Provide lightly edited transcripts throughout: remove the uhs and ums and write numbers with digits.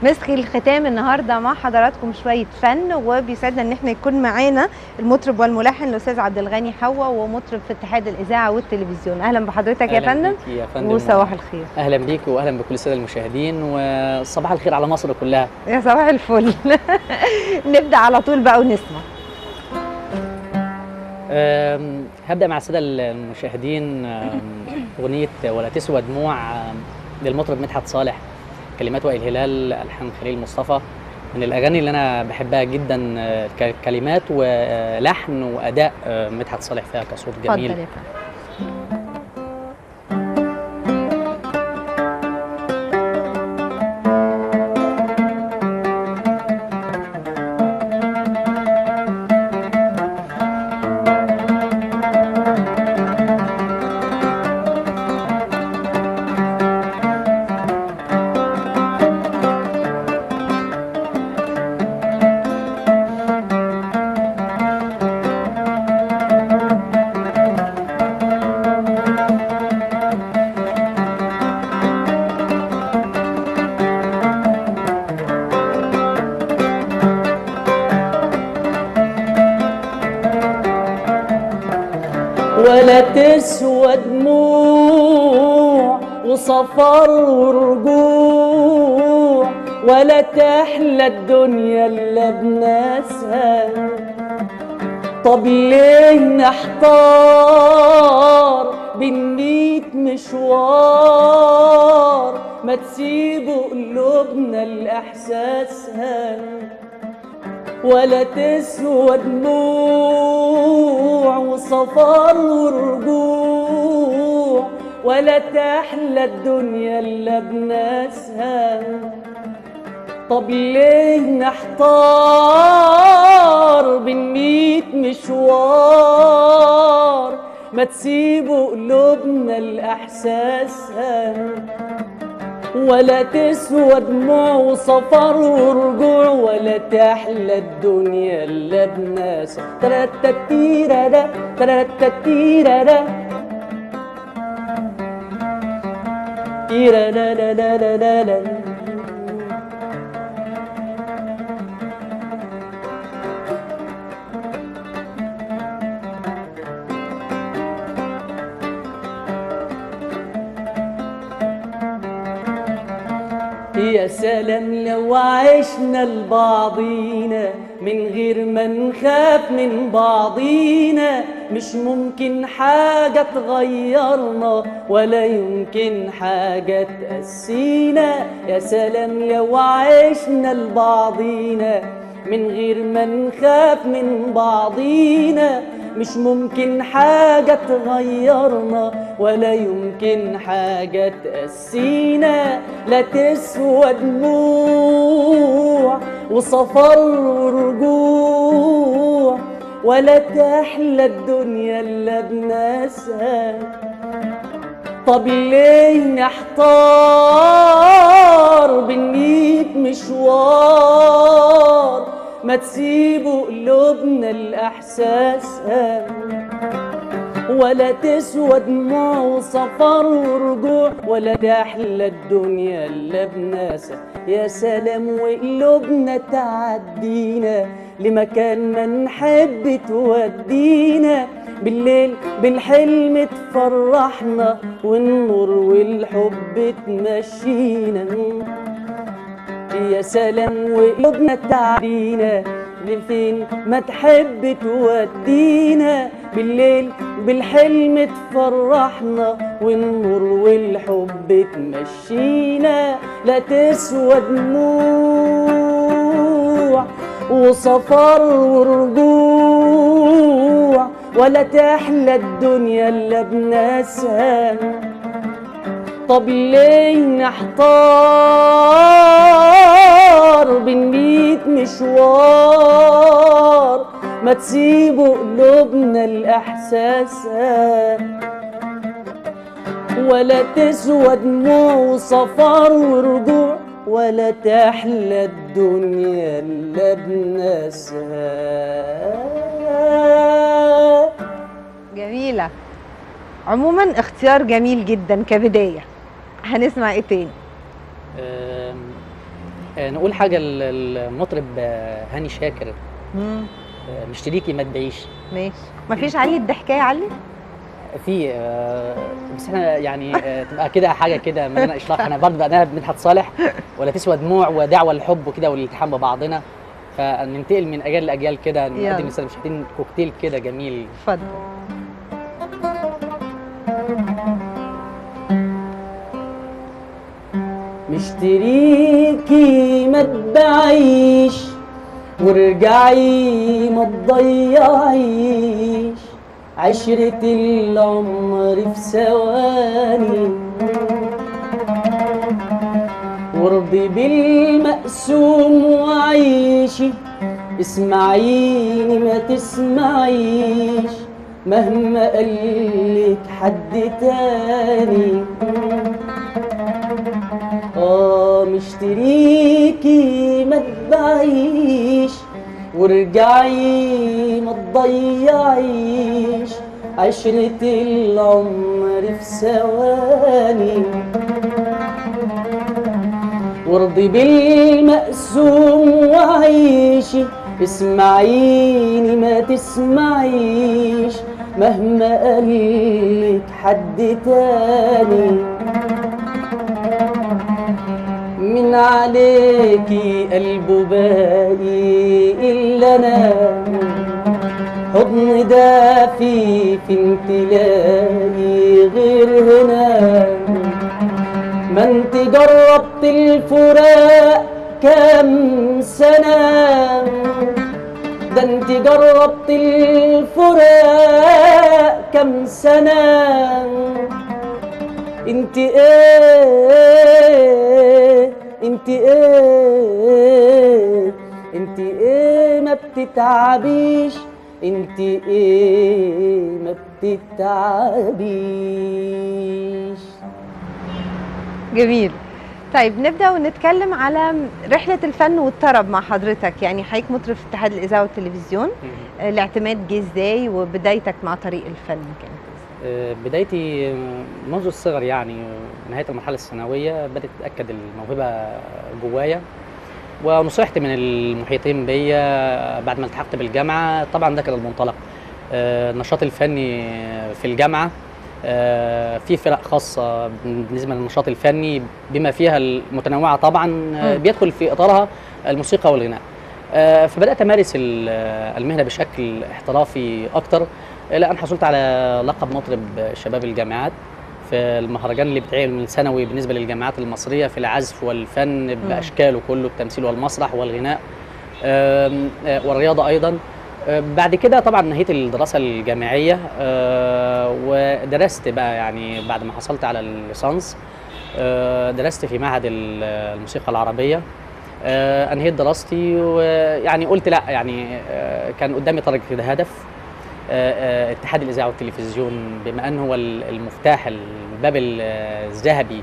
مسك الختام النهارده مع حضراتكم شويه فن، وبيسعدنا ان احنا يكون معانا المطرب والملحن الاستاذ عبد الغني حوا، ومطرب في اتحاد الاذاعه والتلفزيون. اهلا بحضرتك يا فندم. يا فندم وصباح الخير. اهلا بيك واهلا بكل الساده المشاهدين، وصباح الخير على مصر كلها. يا صباح الفل. نبدا على طول بقى ونسمع. هبدا مع الساده المشاهدين اغنيه ولا تسوى دموع للمطرب مدحت صالح، كلمات وائل هلال، الحان خليل مصطفى. من الاغاني اللي انا بحبها جدا، كلمات ولحن واداء مدحت صالح فيها كصوت جميل. اتفضل يا فندم. ولا تسوى دموع وصفر ورجوع، ولا تحلى الدنيا الا بناسها. طب ليه نحتار بين 100 مشوار، ما تسيبوا قلوبنا لاحساسها. ولا تسوى دموع وصفر ورجوع، ولا تحلى الدنيا الا بناسها. طب ليه نحتار بين 100 مشوار، ما تسيبوا قلوبنا لاحساسها. ولا تسوى دموع وصفر ورجوع، ولا تحلى الدنيا الا بناسها. ترتتيرا ترتتيرا تيرا لا لا لا لا لا لا. يا سلام لو عشنا لبعضينا من غير ما نخاف من بعضينا، مش ممكن حاجة تغيرنا ولا يمكن حاجة تقسينا. يا سلام لو عشنا لبعضينا من غير ما نخاف من بعضينا، مش ممكن حاجة تغيرنا ولا يمكن حاجة تقسينا. لا تسوى دموع وصفر ورجوع، ولا تحلى الدنيا الا بناسها. طب ليه نحتار بين 100 مشوار، ما تسيبوا قلوبنا لاحساسها. ولا تسوى دموع وصفر ورجوع، ولا تحلى الدنيا الا بناسها. يا سلام وقلوبنا تعدينا لمكان ما نحب تودينا، بالليل بالحلم تفرحنا، والنور والحب تمشينا. يا سلام وقلوبنا تعدينا لفين ما تحب تودينا، بالليل بالحلم تفرحنا، والنور والحب تمشينا. لا تسوى دموع وصفر ورجوع، ولا تحلى الدنيا الا بناسها. طب ليه نحتار بين 100 مشوار، ما تسيبوا قلوبنا لاحساسها. ولا تسوى دموع وصفر ورجوع، ولا تحلى الدنيا الا بناسها. جميله. عموما اختيار جميل جدا كبدايه. هنسمع ايه تاني؟ نقول حاجه المطرب هاني شاكر، مشتريكي ما تبيعيش. ماشي. مفيش علي الضحكايه علي؟ في بس احنا يعني تبقى كده حاجه كده مليانه اشراق. انا برضه انا مدحت صالح ولا تسوى دموع ودعوه للحب وكده والالتحام ببعضنا، فننتقل من اجيال لاجيال كده، نقدم للساده المشاهدين كوكتيل كده جميل. اتفضل. مشتريكي ما تبيعيش وارجعي ما تضيعيش عشرة العمر في ثواني، وارضي بالمقسوم وعيشي، اسمعيني ما تسمعيش مهما قالك حد تاني. مشتريكي ما تبيعيش وارجعي ما تضيعيش عشرة العمر في ثواني، وارضي بالمقسوم وعيشي، اسمعيني ما تسمعيش مهما قالك حد تاني. من عليكي قلبه باقي إلا أنا، حضن دافي فين تلاقي غير هنا. ما انت جربت الفراق كام سنة، ده انت جربت الفراق كام سنة. انت ايه انت ايه انت ايه ما بتتعبيش، انت ايه ما بتتعبيش. جميل. طيب نبدأ ونتكلم على رحلة الفن والطرب مع حضرتك. يعني حضرتك مطرب في اتحاد الإذاعة والتلفزيون، الاعتماد جه ازاي وبدايتك مع طريق الفن كانت؟ بدايتي منذ الصغر، يعني نهاية المرحلة الثانوية بدأت تتأكد الموهبة جوايا، ونصحت من المحيطين بيا بعد ما التحقت بالجامعة. طبعا ده كان المنطلق. النشاط الفني في الجامعة في فرق خاصة بالنسبة للنشاط الفني بما فيها المتنوعة طبعا، بيدخل في إطارها الموسيقى والغناء. فبدأت أمارس المهنة بشكل احترافي أكتر، إلى أن حصلت على لقب مطرب شباب الجامعات في المهرجان اللي بيتعمل من ثانوي بالنسبة للجامعات المصرية في العزف والفن بأشكاله كله، التمثيل والمسرح والغناء والرياضة أيضا. بعد كده طبعا نهيت الدراسة الجامعية ودرست بقى، يعني بعد ما حصلت على الليسانس درست في معهد الموسيقى العربية. أنهيت دراستي ويعني قلت لا، يعني كان قدامي طريق كده هدف، اتحاد الإذاعة والتلفزيون، بما أنه هو المفتاح، الباب الذهبي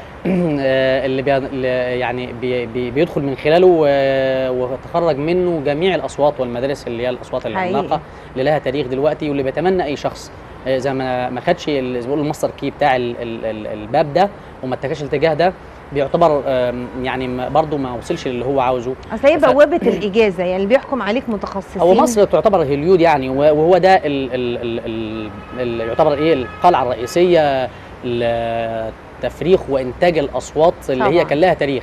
اللي يعني بيدخل من خلاله وتخرج منه جميع الأصوات والمدارس اللي هي الأصوات العملاقة اللي لها تاريخ دلوقتي، واللي بيتمنى أي شخص زي ما خدش الماستر كي بتاع الباب ده وما اتجهش الاتجاه ده، بيعتبر يعني برضه ما وصلش للي هو عاوزه. اصل هي بوابه الاجازه، يعني اللي بيحكم عليك متخصصين. هو مصر تعتبر هوليود يعني، وهو ده يعتبر ايه القلعه الرئيسيه لتفريخ وانتاج الاصوات اللي طبعا هي كان لها تاريخ.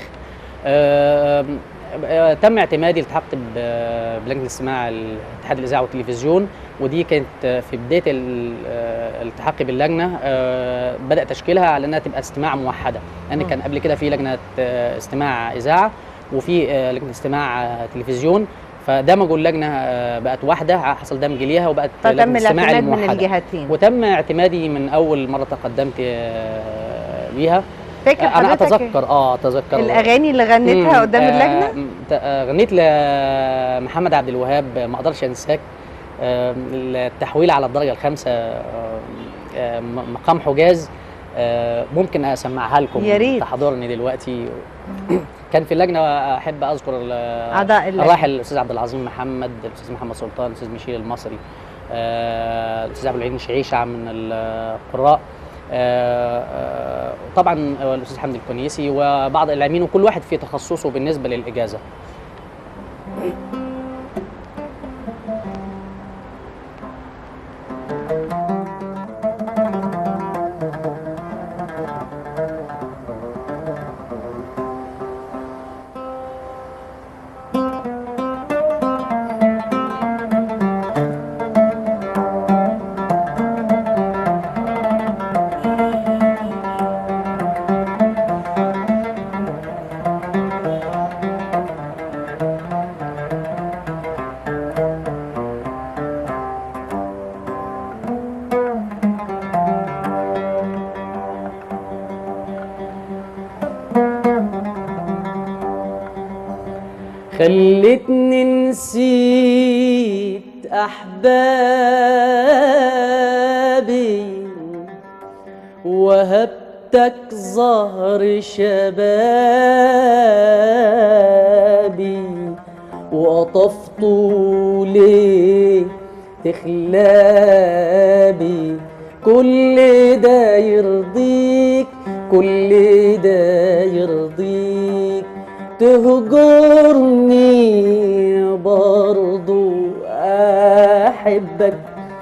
تم اعتمادي، التحقت بلجنه الاستماع اتحاد الاذاعه والتلفزيون، ودي كانت في بدايه الالتحاقي باللجنه. بدا تشكيلها على انها تبقى استماع موحده، لان كان قبل كده في لجنه استماع اذاعه وفي لجنه استماع تلفزيون، فدمجوا اللجنه بقت واحده، حصل دمج ليها وبقت لجنه استماع الموحده من الجهتين، وتم اعتمادي من اول مره تقدمت ليها. انا اتذكر الاغاني اللي غنيتها قدام اللجنه. غنيت لمحمد عبد الوهاب ما اقدرش انساك، التحويل على الدرجه الخامسه، مقام حجاز. ممكن اسمعها لكم يا ريت تحضرني دلوقتي. كان في اللجنه احب اذكر اعضاء الراحل الاستاذ عبد العظيم محمد، الاستاذ محمد سلطان، الاستاذ ميشيل المصري، الاستاذ عبد العزيز شعيشه من القراء، طبعا الاستاذ حمدي الكنيسي وبعض الاعلاميين، وكل واحد في تخصصه بالنسبه للاجازه. خلتني نسيت أحبابي وهبتك ظهر شبابي وقطفت ليه تخلابي. كل ده يرضيك، كل ده يرضيك، تهجرني برضو أحبك،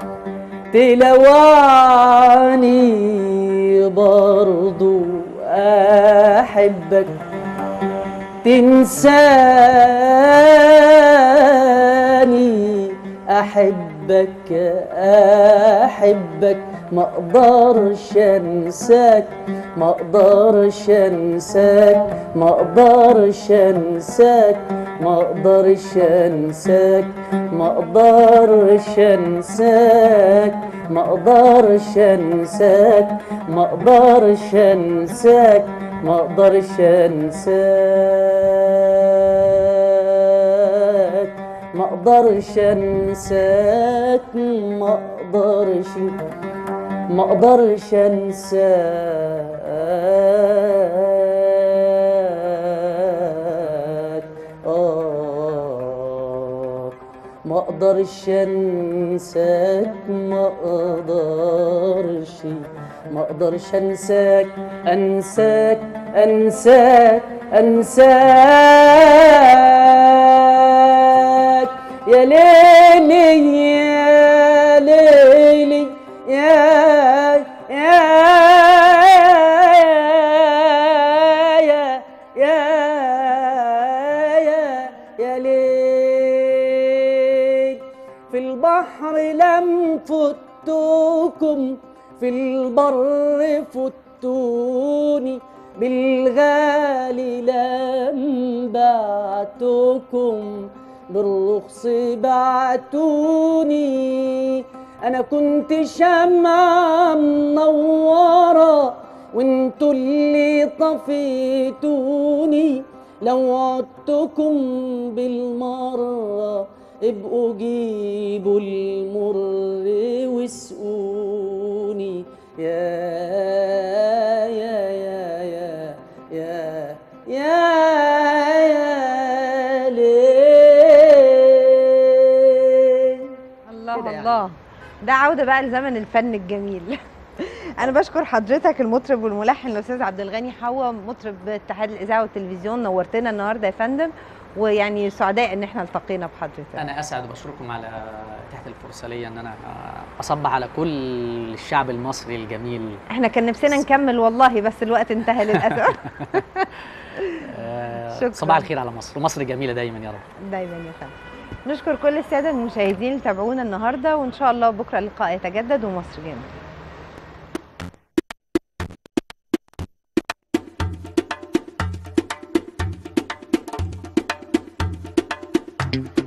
تلوعني برضو أحبك، تنساني أحبك أحبك. ما اقدرش انساك، ما اقدرش انساك، ما اقدرش انساك، ما اقدرش انساك، ما اقدرش انساك، ما اقدرش انساك، ما اقدرش انساك، ما اقدرش انساك، ما اقدرش انساك، ما اقدرش، ما اقدرش انساك. ما اقدرش انساك، ما اقدرش، ما اقدرش انساك، انساك انساك انساك. يا ليلي يا ليلي يا يا يا يا يا يا ليل. في البحر لم فتوكم، في البر فتوني، بالغالي لم بعتكم، بالرخص بعتوني. أنا كنت شمعة منورة وانتوا اللي طفيتوني. لو عدتكم بالمرة ابقوا جيبوا المر واسقوني. يا يا يا يا يا يا يا ليل. الله كده يعني. الله، ده عودة بقى لزمن الفن الجميل. أنا بشكر حضرتك المطرب والملحن الأستاذ عبد الغني حوا، مطرب اتحاد الإذاعة والتلفزيون. نورتنا النهارده يا فندم، ويعني سعداء إن احنا التقينا بحضرتك. أنا أسعد وبشكركم على تحت الفرصة ليا إن أنا أصبح على كل الشعب المصري الجميل. احنا كان نفسنا نكمل والله، بس الوقت انتهى للأسف. شكرا. صباح الخير على مصر، ومصر جميلة دايما يا رب. دايما يا فندم. نشكر كل السادة المشاهدين اللي تابعونا النهارده، وإن شاء الله بكرة اللقاء يتجدد ومصر جميلة.